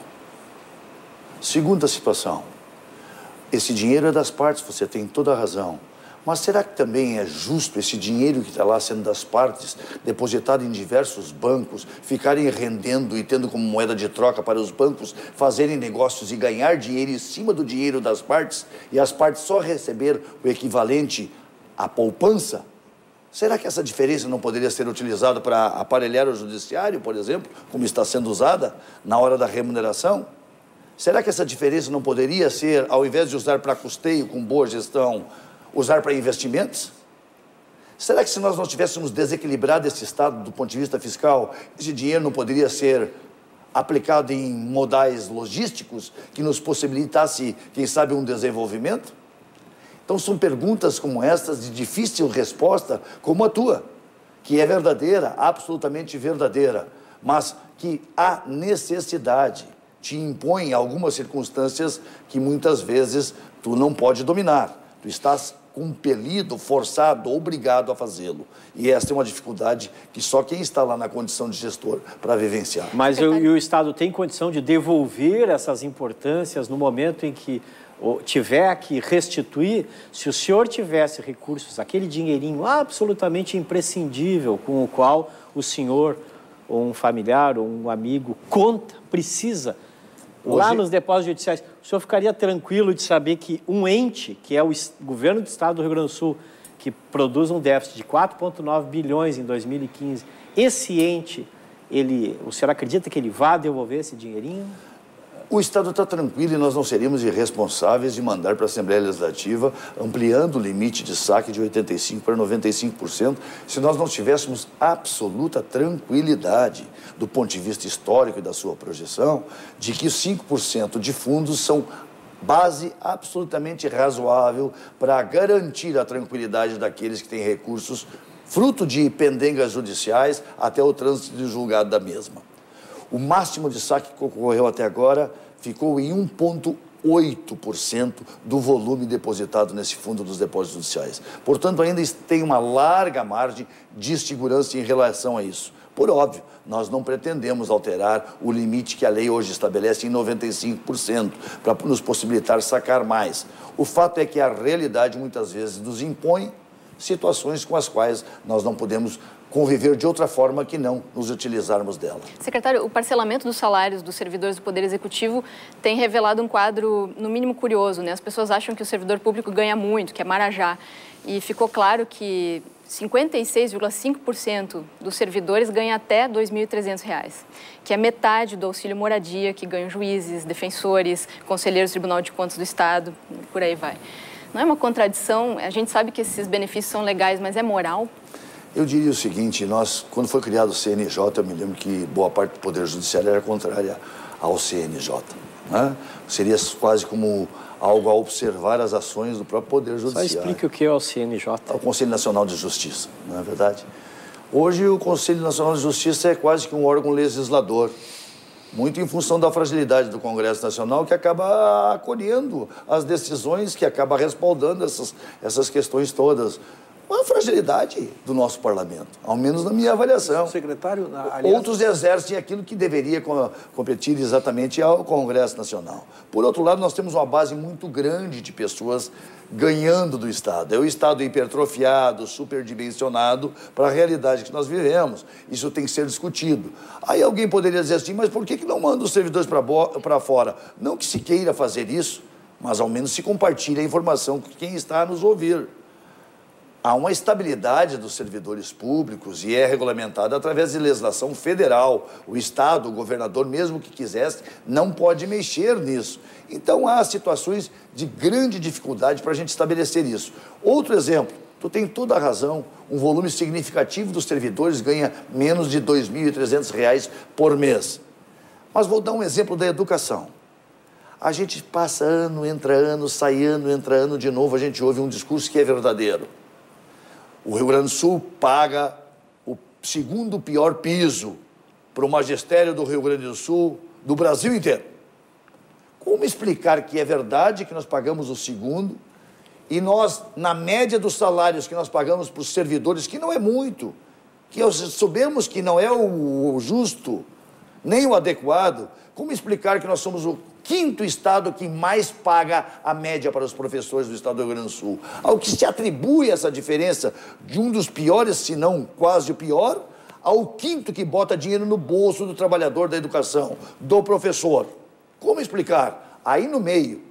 Segunda situação, esse dinheiro é das partes, você tem toda a razão. Mas será que também é justo esse dinheiro que está lá sendo das partes, depositado em diversos bancos, ficarem rendendo e tendo como moeda de troca para os bancos fazerem negócios e ganhar dinheiro em cima do dinheiro das partes e as partes só receber o equivalente à poupança? Será que essa diferença não poderia ser utilizada para aparelhar o judiciário, por exemplo, como está sendo usada na hora da remuneração? Será que essa diferença não poderia ser, ao invés de usar para custeio com boa gestão, usar para investimentos? Será que se nós não tivéssemos desequilibrado esse Estado do ponto de vista fiscal, esse dinheiro não poderia ser aplicado em modais logísticos que nos possibilitasse, quem sabe, um desenvolvimento? Então são perguntas como estas de difícil resposta, como a tua, que é verdadeira, absolutamente verdadeira, mas que há necessidade, te impõe algumas circunstâncias que muitas vezes tu não pode dominar. Tu estás compelido, forçado, obrigado a fazê-lo. E esta é uma dificuldade que só quem está lá na condição de gestor para vivenciar. Mas e o Estado tem condição de devolver essas importâncias no momento em que tiver que restituir? Se o senhor tivesse recursos, aquele dinheirinho absolutamente imprescindível com o qual o senhor, ou um familiar, ou um amigo, conta, precisa, lá nos depósitos judiciais, o senhor ficaria tranquilo de saber que um ente, que é o governo do Estado do Rio Grande do Sul, que produz um déficit de 4,9 bilhões em 2015, esse ente, o senhor acredita que ele vá devolver esse dinheirinho? O Estado está tranquilo e nós não seríamos irresponsáveis de mandar para a Assembleia Legislativa, ampliando o limite de saque de 85% para 95%, se nós não tivéssemos absoluta tranquilidade, do ponto de vista histórico e da sua projeção, de que os 5% de fundos são base absolutamente razoável para garantir a tranquilidade daqueles que têm recursos, fruto de pendengas judiciais até o trânsito de julgado da mesma. O máximo de saque que ocorreu até agora ficou em 1,8% do volume depositado nesse fundo dos depósitos judiciais. Portanto, ainda tem uma larga margem de segurança em relação a isso. Por óbvio, nós não pretendemos alterar o limite que a lei hoje estabelece em 95%, para nos possibilitar sacar mais. O fato é que a realidade muitas vezes nos impõe situações com as quais nós não podemos conviver de outra forma que não nos utilizarmos dela. Secretário, o parcelamento dos salários dos servidores do Poder Executivo tem revelado um quadro, no mínimo, curioso, né? As pessoas acham que o servidor público ganha muito, que é marajá. E ficou claro que 56,5% dos servidores ganha até R$ 2.300, que é metade do auxílio moradia que ganham juízes, defensores, conselheiros do Tribunal de Contas do Estado, por aí vai. Não é uma contradição? A gente sabe que esses benefícios são legais, mas é moral? Eu diria o seguinte, quando foi criado o CNJ, eu me lembro que boa parte do Poder Judiciário era contrária ao CNJ. Né? Seria quase como algo a observar as ações do próprio Poder Judiciário. Só explique o que é o CNJ. É o Conselho Nacional de Justiça, não é verdade? Hoje o Conselho Nacional de Justiça é quase que um órgão legislador, muito em função da fragilidade do Congresso Nacional, que acaba acolhendo as decisões, que acaba respaldando essas questões todas. Uma fragilidade do nosso parlamento, ao menos na minha avaliação. Secretário, aliás... Outros exercem aquilo que deveria competir exatamente ao Congresso Nacional. Por outro lado, nós temos uma base muito grande de pessoas ganhando do Estado. É o Estado hipertrofiado, superdimensionado para a realidade que nós vivemos. Isso tem que ser discutido. Aí alguém poderia dizer assim, mas por que não manda os servidores para fora? Não que se queira fazer isso, mas ao menos se compartilhe a informação com quem está a nos ouvir. Há uma estabilidade dos servidores públicos e é regulamentada através de legislação federal. O Estado, o governador, mesmo que quisesse, não pode mexer nisso. Então, há situações de grande dificuldade para a gente estabelecer isso. Outro exemplo, tu tem toda a razão, um volume significativo dos servidores ganha menos de R$ 2.300 por mês. Mas vou dar um exemplo da educação. A gente passa ano, entra ano, sai ano, entra ano de novo, a gente ouve um discurso que é verdadeiro. O Rio Grande do Sul paga o segundo pior piso para o magistério do Rio Grande do Sul, do Brasil inteiro. Como explicar que é verdade que nós pagamos o segundo e nós, na média dos salários que nós pagamos para os servidores, que não é muito, que sabemos que não é o justo, nem o adequado, como explicar que nós somos o 5º estado que mais paga a média para os professores do estado do Rio Grande do Sul? Ao que se atribui essa diferença de um dos piores, se não quase o pior, ao 5º que bota dinheiro no bolso do trabalhador da educação, do professor. Como explicar? Aí no meio,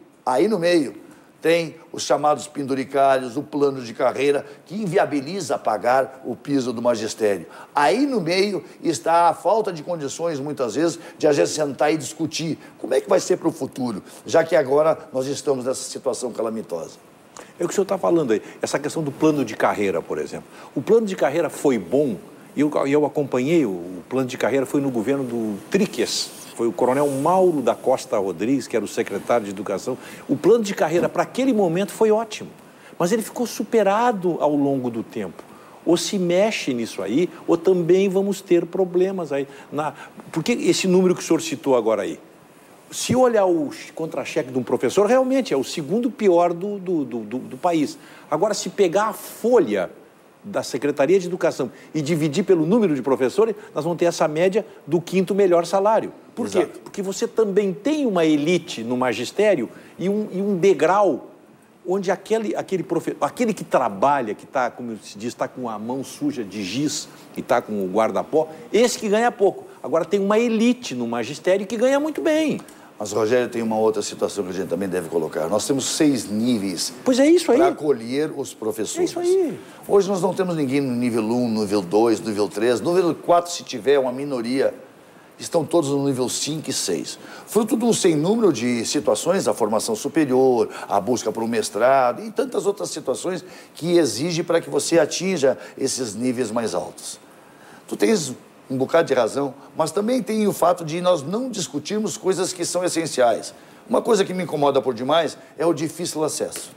tem os chamados penduricários, o plano de carreira, que inviabiliza pagar o piso do magistério. Aí no meio está a falta de condições, muitas vezes, de a gente sentar e discutir como é que vai ser para o futuro, já que agora nós estamos nessa situação calamitosa. É o que o senhor está falando aí, essa questão do plano de carreira, por exemplo. O plano de carreira foi bom, e eu acompanhei, o plano de carreira foi no governo do Tríquias. Foi o coronel Mauro da Costa Rodrigues, que era o secretário de Educação. O plano de carreira para aquele momento foi ótimo, mas ele ficou superado ao longo do tempo. Ou se mexe nisso aí, ou também vamos ter problemas aí. Porque esse número que o senhor citou agora aí, se olhar o contra-cheque de um professor, realmente é o segundo pior do país. Agora, se pegar a folha da Secretaria de Educação e dividir pelo número de professores, nós vamos ter essa média do 5º melhor salário. Por quê? Porque você também tem uma elite no magistério e um degrau onde aquele que trabalha, que está, como se diz, está com a mão suja de giz e está com o guarda-pó, esse que ganha pouco. Agora tem uma elite no magistério que ganha muito bem. Mas, Rogério, tem uma outra situação que a gente também deve colocar. Nós temos 6 níveis para acolher os professores. É isso aí. Hoje nós não temos ninguém no nível 1, no nível 2, no nível 3. No nível 4, se tiver uma minoria, estão todos no nível 5 e 6. Fruto de um sem número de situações, a formação superior, a busca por um mestrado e tantas outras situações que exigem para que você atinja esses níveis mais altos. Tu tens um bocado de razão, mas também tem o fato de nós não discutirmos coisas que são essenciais. Uma coisa que me incomoda por demais é o difícil acesso.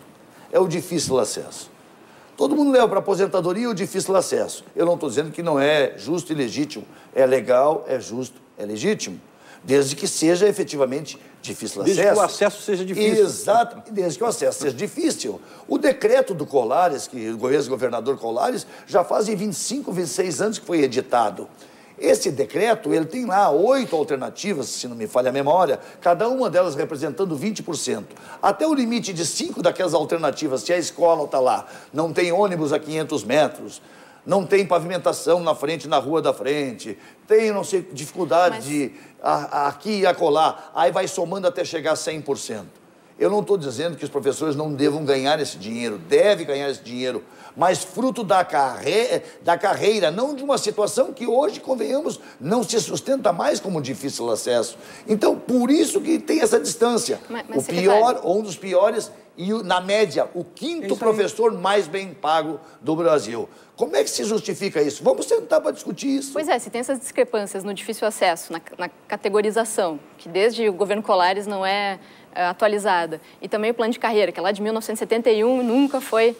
Todo mundo leva para a aposentadoria o difícil acesso. Eu não estou dizendo que não é justo e legítimo. É legal, é justo, é legítimo. Desde que seja efetivamente difícil acesso. Desde que o acesso seja difícil. Exato, desde que o acesso seja difícil. O decreto do Colares, que o ex-governador Colares, já fazem 25, 26 anos que foi editado. Esse decreto, ele tem lá 8 alternativas, se não me falha a memória, cada uma delas representando 20%. Até o limite de 5 daquelas alternativas, se a escola está lá, não tem ônibus a 500 metros, não tem pavimentação na frente, na rua da frente, tem, não sei, dificuldade de aqui e acolá, aí vai somando até chegar a 100%. Eu não estou dizendo que os professores não devam ganhar esse dinheiro, devem ganhar esse dinheiro, mas fruto da carreira, não de uma situação que hoje, convenhamos, não se sustenta mais como difícil acesso. Então, por isso que tem essa distância. O pior, ou um dos piores, e na média, o 5º professor mais bem pago do Brasil. Como é que se justifica isso? Vamos sentar para discutir isso. Pois é, se tem essas discrepâncias no difícil acesso, na categorização, que desde o governo Colares não é atualizada, e também o plano de carreira, que é lá de 1971 nunca foi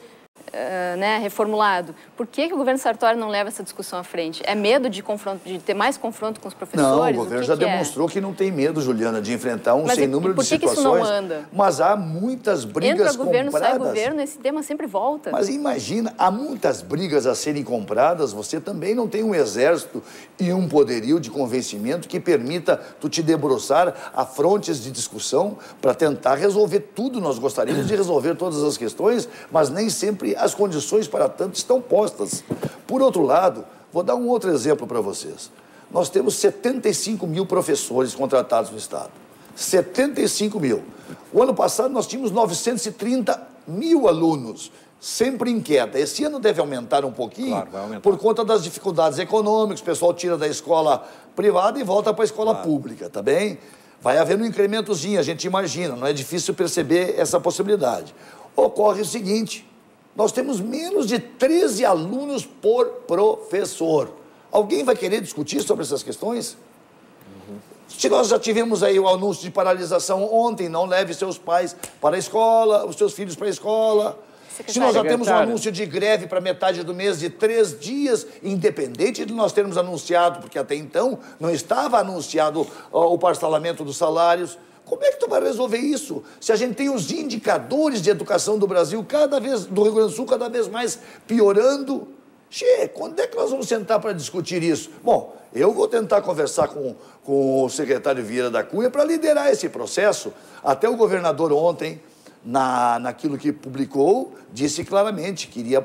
reformulado. Por que o governo Sartori não leva essa discussão à frente? É medo de confronto, de ter mais confronto com os professores? Não, o governo já demonstrou que não tem medo, Juliana, de enfrentar sem número de situações. Por que isso não anda? Mas há muitas brigas governo, compradas. sai governo, esse tema sempre volta. Mas imagina, há muitas brigas a serem compradas, você também não tem um exército e um poderio de convencimento que permita tu te debruçar a frontes de discussão para tentar resolver tudo. Nós gostaríamos de resolver todas as questões, mas nem sempre as condições para tanto estão postas. Por outro lado, vou dar um outro exemplo para vocês. Nós temos 75 mil professores contratados no Estado. 75 mil. O ano passado nós tínhamos 930 mil alunos, sempre em queda. Esse ano deve aumentar um pouquinho, claro, vai aumentar, por conta das dificuldades econômicas. O pessoal tira da escola privada e volta para a escola pública, tá bem? Vai haver um incrementozinho, a gente imagina, não é difícil perceber essa possibilidade. Ocorre o seguinte: nós temos menos de 13 alunos por professor. Alguém vai querer discutir sobre essas questões? Se nós já tivemos aí o anúncio de paralisação ontem, não leve seus pais para a escola, os seus filhos para a escola. Se nós já temos um anúncio de greve para metade do mês de 3 dias, independente de nós termos anunciado, porque até então não estava anunciado o parcelamento dos salários, como é que tu vai resolver isso? Se a gente tem os indicadores de educação do Brasil, do Rio Grande do Sul, cada vez mais piorando, quando é que nós vamos sentar para discutir isso? Bom, eu vou tentar conversar com o secretário Vieira da Cunha para liderar esse processo. Até o governador ontem, naquilo que publicou, disse claramente que iria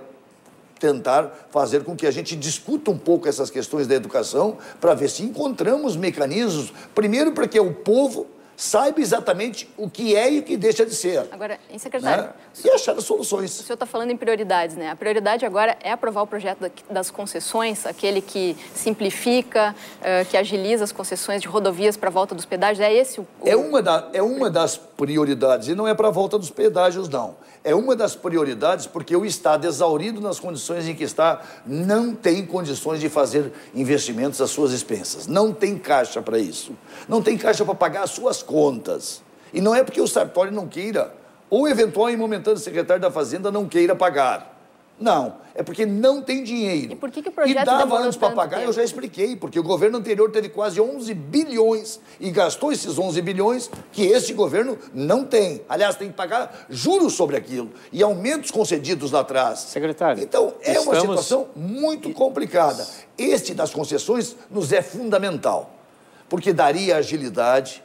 tentar fazer com que a gente discuta um pouco essas questões da educação para ver se encontramos mecanismos, primeiro para que o povo saiba exatamente o que é e o que deixa de ser. Agora, secretário... Né? E achar soluções. O senhor está falando em prioridades, né? A prioridade agora é aprovar o projeto das concessões, aquele que simplifica, que agiliza as concessões de rodovias para a volta dos pedágios. É esse o... É uma das prioridades, e não é para a volta dos pedágios, não. É uma das prioridades porque o Estado, exaurido nas condições em que está, não tem condições de fazer investimentos às suas expensas. Não tem caixa para isso. Não tem caixa para pagar as suas contas. E não é porque o Sartori não queira, ou o eventual e momentâneo secretário da Fazenda não queira pagar. Não, é porque não tem dinheiro. E por que o projeto dava anos para pagar, eu já expliquei, porque o governo anterior teve quase 11 bilhões e gastou esses 11 bilhões que esse governo não tem. Aliás, tem que pagar juros sobre aquilo e aumentos concedidos lá atrás. Secretário, então, é uma situação muito complicada. Este das concessões nos é fundamental, porque daria agilidade.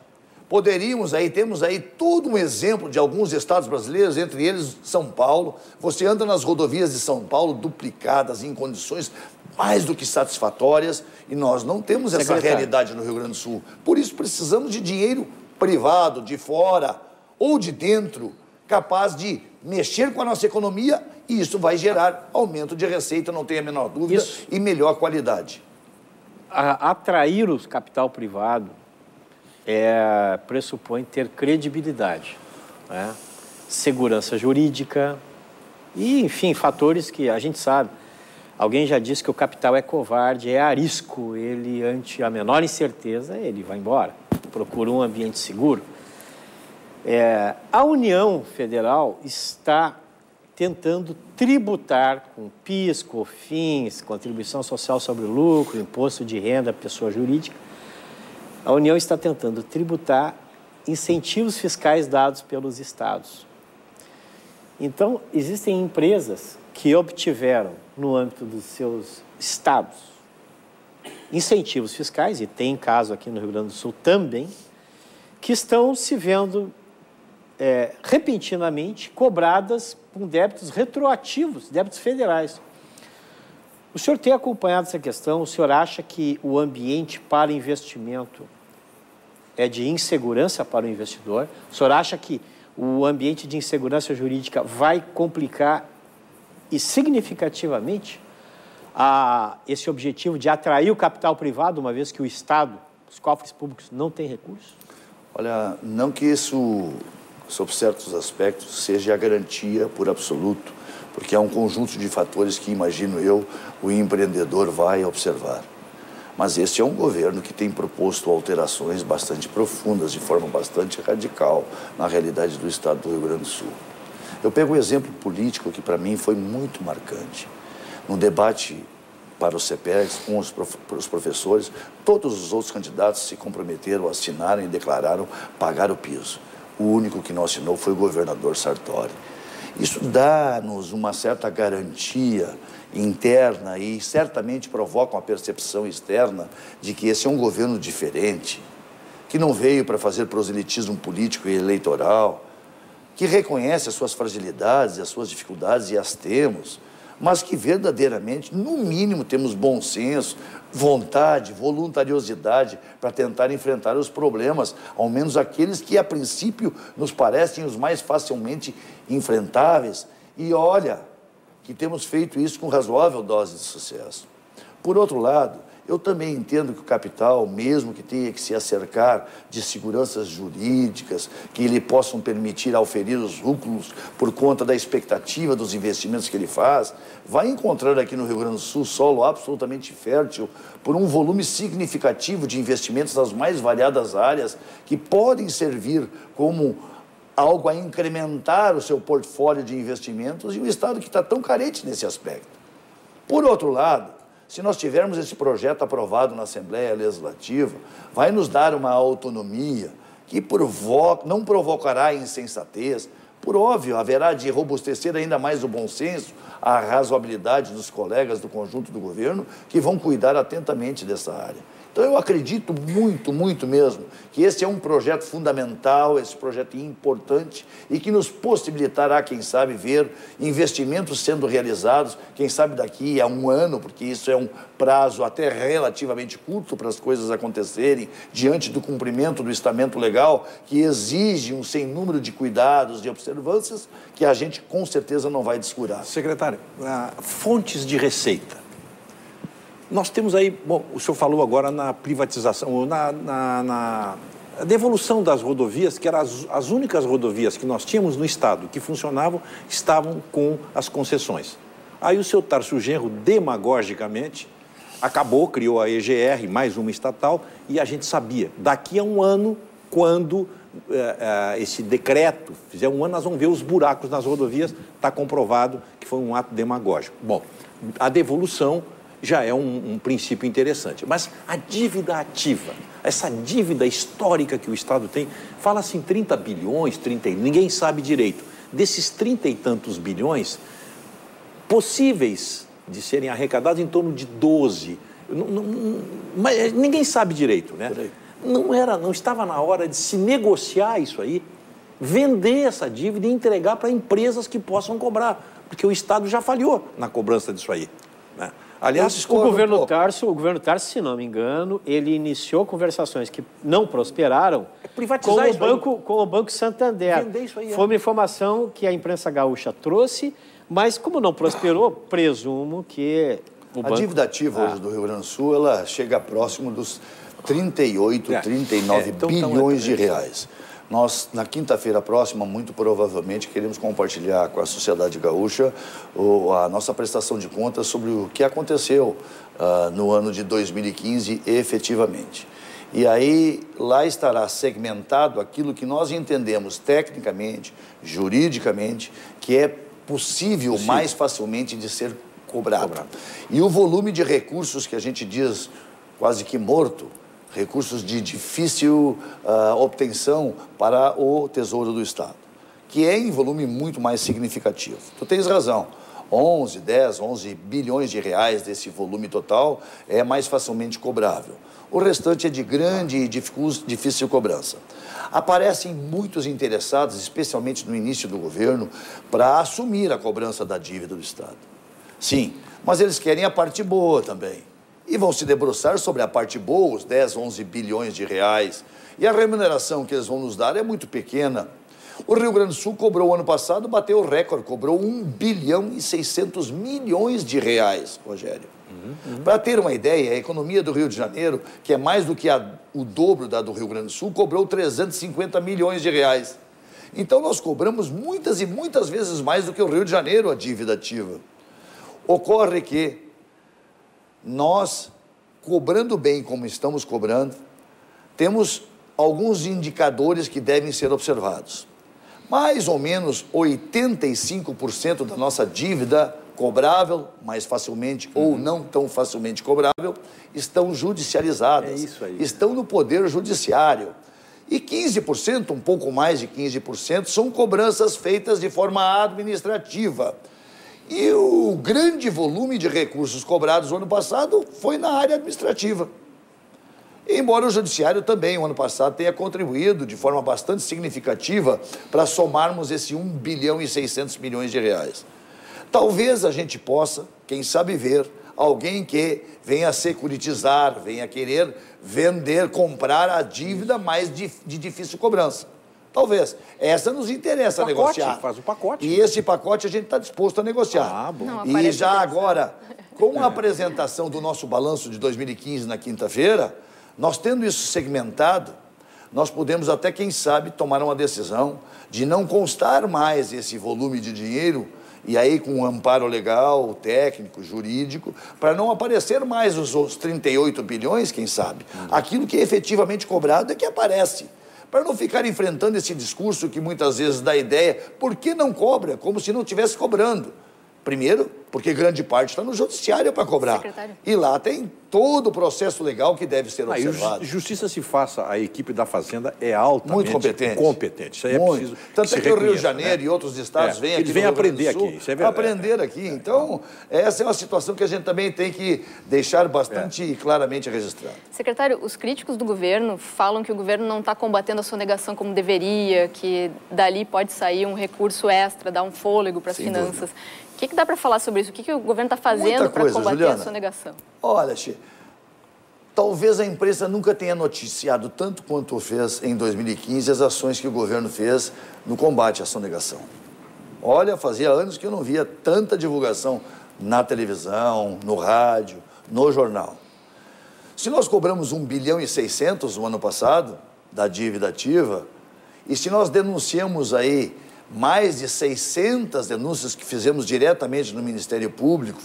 Temos aí todo um exemplo de alguns estados brasileiros, entre eles São Paulo. Você anda nas rodovias de São Paulo duplicadas em condições mais do que satisfatórias e nós não temos essa realidade no Rio Grande do Sul. Por isso precisamos de dinheiro privado, de fora ou de dentro, capaz de mexer com a nossa economia e isso vai gerar aumento de receita, não tenha a menor dúvida, e melhor qualidade. Atrair o capital privado pressupõe ter credibilidade, né? Segurança jurídica e, enfim, fatores que a gente sabe. Alguém já disse que o capital é covarde, é arisco, ele, ante a menor incerteza, ele vai embora, procura um ambiente seguro. A União Federal está tentando tributar com PIS, COFINS, contribuição social sobre o lucro, imposto de renda, pessoa jurídica. A União está tentando tributar incentivos fiscais dados pelos estados. Então, existem empresas que obtiveram, no âmbito dos seus estados, incentivos fiscais, e tem caso aqui no Rio Grande do Sul também, que estão se vendo repentinamente cobradas com débitos retroativos, débitos federais. O senhor tem acompanhado essa questão? O senhor acha que o ambiente para investimento é de insegurança para o investidor? O senhor acha que o ambiente de insegurança jurídica vai complicar e significativamente esse objetivo de atrair o capital privado, uma vez que o Estado, os cofres públicos, não têm recursos? Olha, não que isso, sob certos aspectos, seja a garantia por absoluto, porque é um conjunto de fatores que, imagino eu, o empreendedor vai observar. Mas este é um governo que tem proposto alterações bastante profundas, de forma bastante radical, na realidade do Estado do Rio Grande do Sul. Eu pego um exemplo político que, para mim, foi muito marcante. No debate para os CEPERs, com os professores, todos os outros candidatos se comprometeram, assinaram e declararam pagar o piso. O único que não assinou foi o governador Sartori. Isso dá-nos uma certa garantia interna e certamente provoca uma percepção externa de que esse é um governo diferente, que não veio para fazer proselitismo político e eleitoral, que reconhece as suas fragilidades, as suas dificuldades, e as temos, mas que verdadeiramente, no mínimo, temos bom senso, vontade, voluntariosidade para tentar enfrentar os problemas, ao menos aqueles que, a princípio, nos parecem os mais facilmente enfrentáveis. E olha, que temos feito isso com razoável dose de sucesso. Por outro lado, eu também entendo que o capital, mesmo que tenha que se acercar de seguranças jurídicas, que lhe possam permitir auferir os lucros por conta da expectativa dos investimentos que ele faz, vai encontrar aqui no Rio Grande do Sul solo absolutamente fértil por um volume significativo de investimentos nas mais variadas áreas que podem servir como algo a incrementar o seu portfólio de investimentos e o Estado que está tão carente nesse aspecto. Por outro lado, se nós tivermos esse projeto aprovado na Assembleia Legislativa, vai nos dar uma autonomia que não provocará insensatez. Por óbvio, haverá de robustecer ainda mais o bom senso, a razoabilidade dos colegas do conjunto do governo que vão cuidar atentamente dessa área. Então, eu acredito muito, muito mesmo, que esse é um projeto fundamental, esse projeto importante e que nos possibilitará, quem sabe, ver investimentos sendo realizados, quem sabe daqui a um ano, porque isso é um prazo até relativamente curto para as coisas acontecerem, diante do cumprimento do estamento legal, que exige um sem número de cuidados, de observâncias, que a gente com certeza não vai descurar. Secretário, fontes de receita. Nós temos aí, bom, o senhor falou agora na privatização, na devolução das rodovias, que eram as únicas rodovias que nós tínhamos no Estado que funcionavam, estavam com as concessões. Aí o seu Tarso Genro, demagogicamente, criou a EGR, mais uma estatal, e a gente sabia, daqui a um ano, quando esse decreto fizer um ano, nós vamos ver os buracos nas rodovias, está comprovado que foi um ato demagógico. Bom, a devolução já é um princípio interessante. Mas a dívida ativa, essa dívida histórica que o Estado tem, fala-se em 30 bilhões, ninguém sabe direito. Desses 30 e tantos bilhões, possíveis de serem arrecadados em torno de 12. Mas ninguém sabe direito, né? Não estava na hora de se negociar isso aí, vender essa dívida e entregar para empresas que possam cobrar, porque o Estado já falhou na cobrança disso aí, né? Aliás, o governo Tarso, se não me engano, ele iniciou conversações que não prosperaram com o Banco Santander. Isso aí, foi uma informação que a imprensa gaúcha trouxe, mas como não prosperou, presumo que o banco... A dívida ativa hoje do Rio Grande do Sul, ela chega próximo dos 38, 39 bilhões de reais. Nós, na quinta-feira próxima, muito provavelmente, queremos compartilhar com a sociedade gaúcha a nossa prestação de contas sobre o que aconteceu no ano de 2015 efetivamente. E aí, lá estará segmentado aquilo que nós entendemos tecnicamente, juridicamente, que é possível mais facilmente de ser cobrado. E o volume de recursos que a gente diz quase que morto, recursos de difícil obtenção para o Tesouro do Estado, que é em volume muito mais significativo. Tu tens razão, 11 bilhões de reais desse volume total é mais facilmente cobrável. O restante é de grande e difícil cobrança. Aparecem muitos interessados, especialmente no início do governo, para assumir a cobrança da dívida do Estado. Sim, mas eles querem a parte boa também. E vão se debruçar sobre a parte boa, os 11 bilhões de reais. E a remuneração que eles vão nos dar é muito pequena. O Rio Grande do Sul cobrou, ano passado, bateu o recorde, cobrou 1 bilhão e 600 milhões de reais, Rogério. Para ter uma ideia, a economia do Rio de Janeiro, que é mais do que o dobro da do Rio Grande do Sul, cobrou 350 milhões de reais. Então, nós cobramos muitas e muitas vezes mais do que o Rio de Janeiro, a dívida ativa. Ocorre que nós, cobrando bem como estamos cobrando, temos alguns indicadores que devem ser observados. Mais ou menos 85% da nossa dívida cobrável, mais facilmente ou não tão facilmente cobrável, estão judicializadas. É isso aí. Estão no poder judiciário. E 15%, um pouco mais de 15%, são cobranças feitas de forma administrativa. E o grande volume de recursos cobrados no ano passado foi na área administrativa. Embora o Judiciário também, o ano passado, tenha contribuído de forma bastante significativa para somarmos esse 1 bilhão e 600 milhões de reais. Talvez a gente possa, quem sabe, ver alguém que venha securitizar, venha querer vender, comprar a dívida mais de difícil cobrança. Talvez. Essa nos interessa negociar. Faz o pacote. E esse pacote a gente está disposto a negociar. Bom. Não, E já agora, com a apresentação do nosso balanço de 2015 na quinta-feira, nós tendo isso segmentado, nós podemos até, quem sabe, tomar uma decisão de não constar mais esse volume de dinheiro, e aí com um amparo legal, técnico, jurídico, para não aparecer mais os 38 bilhões, quem sabe. Aquilo que é efetivamente cobrado é que aparece. para não ficar enfrentando esse discurso que muitas vezes dá ideia, por que não cobra? Como se não estivesse cobrando. Primeiro, porque grande parte está no judiciário para cobrar. Secretário. E lá tem todo o processo legal que deve ser observado. Justiça se faça, a equipe da Fazenda é altamente Muito competente. Isso aí é preciso. Tanto é que o Rio de reconheça, Janeiro e outros estados vêm aqui eles vêm no Rio Grande aprender do Sul aqui, isso é verdade. aprender aqui. Então, essa é uma situação que a gente também tem que deixar bastante claramente registrada. Secretário, os críticos do governo falam que o governo não está combatendo a sonegação como deveria, que dali pode sair um recurso extra, dar um fôlego para as finanças. O que dá para falar sobre isso? O que o governo está fazendo para combater Juliana. a sonegação? Olha, Che, talvez a imprensa nunca tenha noticiado tanto quanto fez em 2015 as ações que o governo fez no combate à sonegação. Olha, fazia anos que eu não via tanta divulgação na televisão, no rádio, no jornal. Se nós cobramos 1,6 bilhão no ano passado da dívida ativa, e se nós denunciamos aí mais de 600 denúncias que fizemos diretamente no Ministério Público,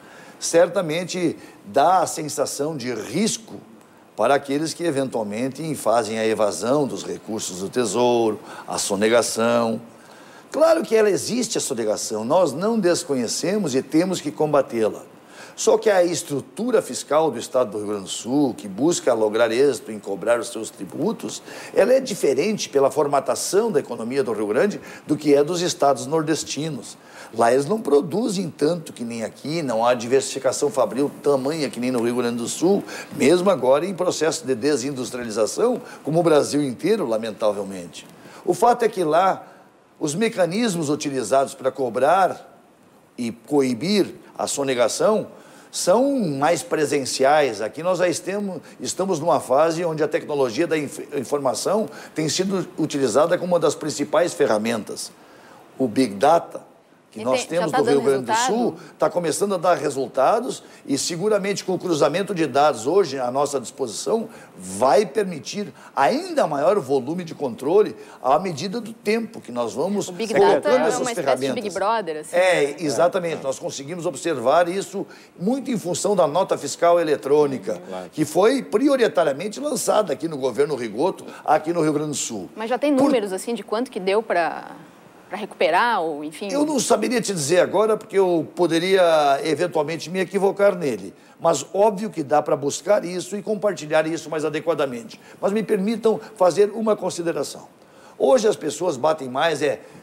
certamente dá a sensação de risco para aqueles que eventualmente fazem a evasão dos recursos do Tesouro, a sonegação. Claro que ela existe, a sonegação, nós não desconhecemos e temos que combatê-la. Só que a estrutura fiscal do Estado do Rio Grande do Sul, que busca lograr êxito em cobrar os seus tributos, ela é diferente pela formatação da economia do Rio Grande do que é dos estados nordestinos. Lá eles não produzem tanto que nem aqui, não há diversificação fabril tamanha que nem no Rio Grande do Sul, mesmo agora em processo de desindustrialização, como o Brasil inteiro, lamentavelmente. O fato é que lá, os mecanismos utilizados para cobrar e coibir a sonegação são mais presenciais. Aqui nós já estamos numa fase onde a tecnologia da informação tem sido utilizada como uma das principais ferramentas. O Big Data, que nós temos no Rio Grande do Sul, está começando a dar resultados e seguramente com o cruzamento de dados hoje à nossa disposição vai permitir ainda maior volume de controle à medida do tempo que nós vamos colocando essas ferramentas. É uma espécie de Big Brother, assim. Exatamente. Nós conseguimos observar isso muito em função da nota fiscal eletrônica, que foi prioritariamente lançada aqui no governo Rigoto, aqui no Rio Grande do Sul. Mas já tem números, assim, de quanto que deu para recuperar, ou enfim... Eu não saberia te dizer agora, porque eu poderia eventualmente me equivocar nele. Mas óbvio que dá para buscar isso e compartilhar isso mais adequadamente. Mas me permitam fazer uma consideração. Hoje as pessoas batem mais,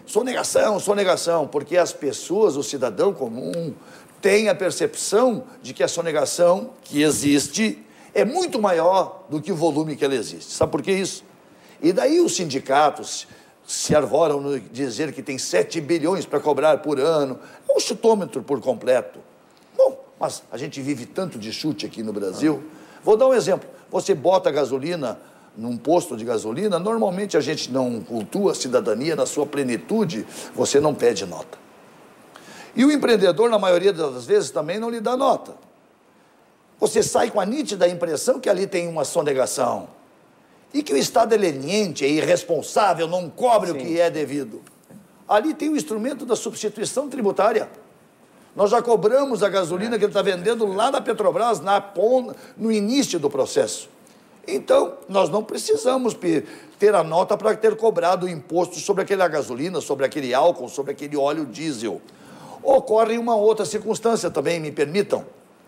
sonegação, porque as pessoas, o cidadão comum, tem a percepção de que a sonegação que existe é muito maior do que o volume que ela existe. Sabe por que isso? E daí os sindicatos se arvoram no dizer que tem 7 bilhões para cobrar por ano. É um chutômetro por completo. Bom, mas a gente vive tanto de chute aqui no Brasil. Vou dar um exemplo. Você bota gasolina num posto de gasolina, normalmente a gente não cultua a cidadania na sua plenitude, você não pede nota. E o empreendedor, na maioria das vezes, também não lhe dá nota. Você sai com a nítida impressão que ali tem uma sonegação. E que o Estado é leniente, é irresponsável, não cobre o que é devido. Ali tem o instrumento da substituição tributária. Nós já cobramos a gasolina que ele está vendendo lá na Petrobras, no início do processo. Então, nós não precisamos ter a nota para ter cobrado o imposto sobre aquela gasolina, sobre aquele álcool, sobre aquele óleo diesel. Ocorre uma outra circunstância também, me permitam,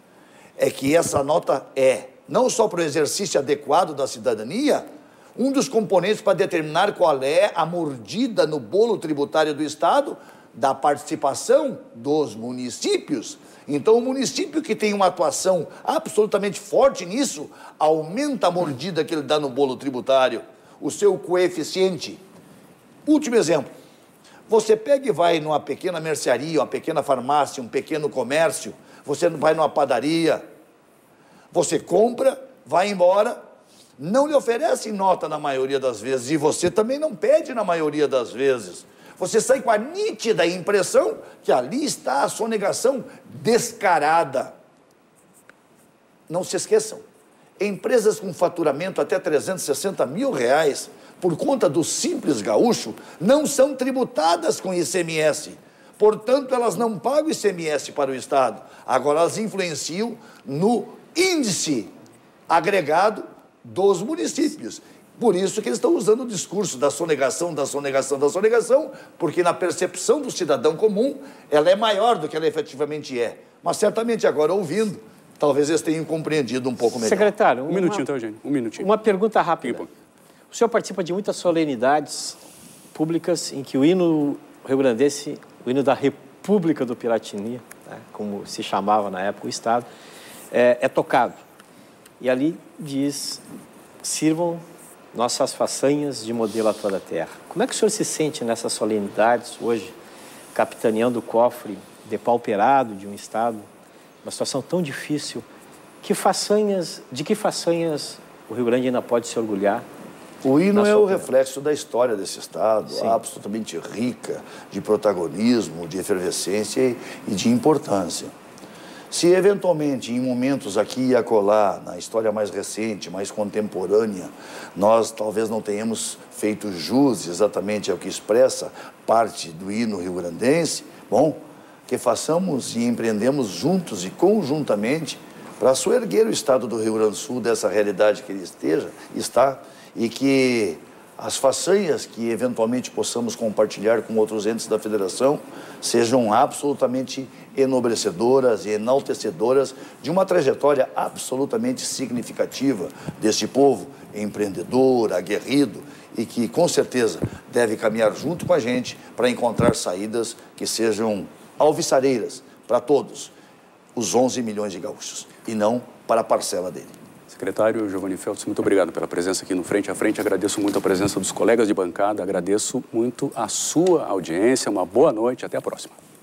é que essa nota não só para o exercício adequado da cidadania, um dos componentes para determinar qual é a mordida no bolo tributário do Estado da participação dos municípios. Então, o município que tem uma atuação absolutamente forte nisso, aumenta a mordida que ele dá no bolo tributário, o seu coeficiente. Último exemplo. Você pega e vai numa pequena mercearia, uma pequena farmácia, um pequeno comércio, você vai numa padaria, você compra, vai embora, não lhe oferecem nota na maioria das vezes, e você também não pede na maioria das vezes. Você sai com a nítida impressão que ali está a sonegação descarada. Não se esqueçam, empresas com faturamento até R$360 mil, por conta do Simples Gaúcho, não são tributadas com ICMS. Portanto, elas não pagam ICMS para o Estado. Agora, elas influenciam no índice agregado dos municípios. Por isso que eles estão usando o discurso da sonegação, porque na percepção do cidadão comum, ela é maior do que ela efetivamente é. Mas certamente agora, ouvindo, talvez eles tenham compreendido um pouco melhor. Secretário, Um minutinho, então, Eugênio. Um minutinho. Uma pergunta rápida. O senhor participa de muitas solenidades públicas em que o hino rio-grandense, o hino da República do Piratini, né, como se chamava na época o Estado, é tocado. E ali diz, sirvam nossas façanhas de modelo a toda a terra. Como é que o senhor se sente nessas solenidades hoje, capitaneando o cofre depauperado de um Estado, uma situação tão difícil? De que façanhas o Rio Grande ainda pode se orgulhar? O hino é o reflexo da história desse Estado, Sim. absolutamente rica de protagonismo, de efervescência e de importância. Se, eventualmente, em momentos aqui e acolá, na história mais recente, mais contemporânea, nós talvez não tenhamos feito jus exatamente ao que expressa parte do hino rio-grandense, bom, que façamos e empreendemos juntos e conjuntamente para soerguer o Estado do Rio Grande do Sul dessa realidade que ele está, e que as façanhas que eventualmente possamos compartilhar com outros entes da Federação sejam absolutamente enobrecedoras e enaltecedoras de uma trajetória absolutamente significativa deste povo empreendedor, aguerrido e que, com certeza, deve caminhar junto com a gente para encontrar saídas que sejam alvissareiras para todos os 11 milhões de gaúchos e não para a parcela dele. Secretário Giovanni Feltz, muito obrigado pela presença aqui no Frente a Frente. Agradeço muito a presença dos colegas de bancada, agradeço muito a sua audiência. Uma boa noite, até a próxima.